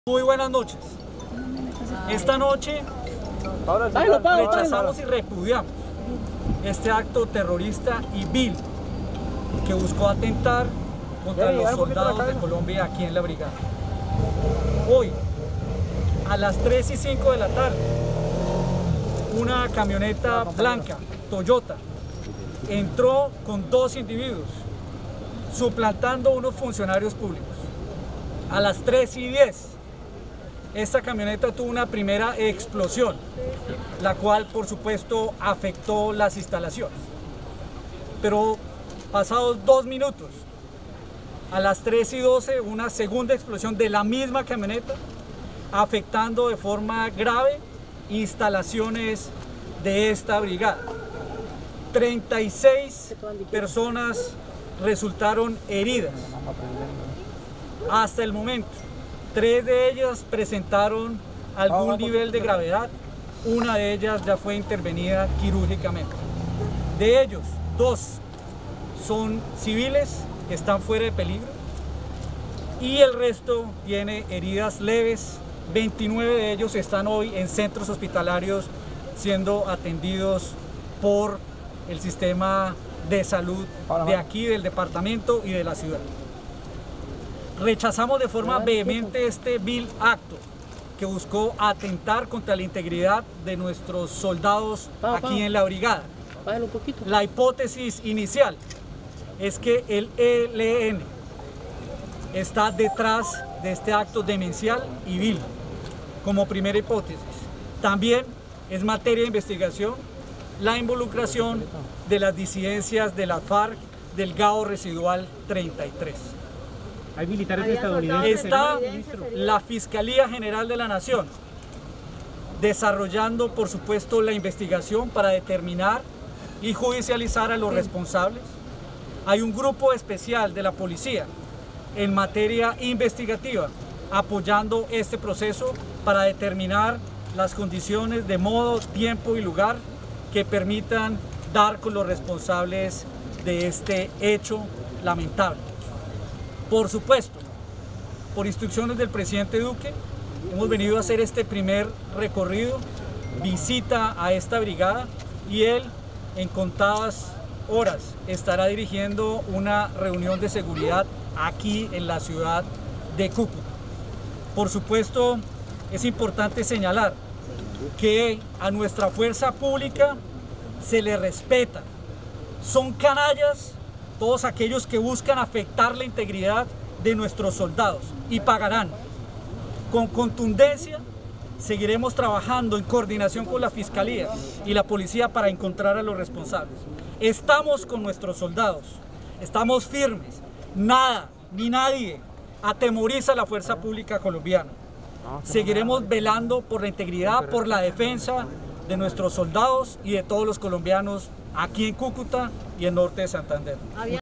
Muy buenas noches. Esta noche rechazamos y repudiamos este acto terrorista y vil que buscó atentar contra los soldados de Colombia aquí en la brigada. Hoy, a las 3:05 de la tarde, una camioneta blanca, Toyota, entró con dos individuos, suplantando unos funcionarios públicos. A las 3:10, esta camioneta tuvo una primera explosión, la cual por supuesto afectó las instalaciones. Pero pasados 2 minutos, a las 3:12, una segunda explosión de la misma camioneta, afectando de forma grave instalaciones de esta brigada. 36 personas resultaron heridas. Hasta el momento, 3 de ellas presentaron algún nivel de gravedad, una de ellas ya fue intervenida quirúrgicamente. De ellos, 2 son civiles que están fuera de peligro y el resto tiene heridas leves. 29 de ellos están hoy en centros hospitalarios siendo atendidos por el sistema de salud de aquí, del departamento y de la ciudad. Rechazamos de forma vehemente este vil acto que buscó atentar contra la integridad de nuestros soldados aquí en la brigada. La hipótesis inicial es que el ELN está detrás de este acto demencial y vil, como primera hipótesis. También es materia de investigación la involucración de las disidencias de la FARC del GAO Residual 33. ¿Hay militares estadounidenses? Está la Fiscalía General de la Nación desarrollando, por supuesto, la investigación para determinar y judicializar a los responsables. Hay un grupo especial de la policía en materia investigativa apoyando este proceso para determinar las condiciones de modo, tiempo y lugar que permitan dar con los responsables de este hecho lamentable. Por supuesto, por instrucciones del presidente Duque, hemos venido a hacer este primer recorrido, visita a esta brigada, y él en contadas horas estará dirigiendo una reunión de seguridad aquí en la ciudad de Cúcuta. Por supuesto, es importante señalar que a nuestra fuerza pública se le respeta. Son canallas todos aquellos que buscan afectar la integridad de nuestros soldados y pagarán. Con contundencia seguiremos trabajando en coordinación con la Fiscalía y la Policía para encontrar a los responsables. Estamos con nuestros soldados, estamos firmes. Nada ni nadie atemoriza a la fuerza pública colombiana. Seguiremos velando por la integridad, por la defensa de nuestros soldados y de todos los colombianos aquí en Cúcuta y en norte de Santander.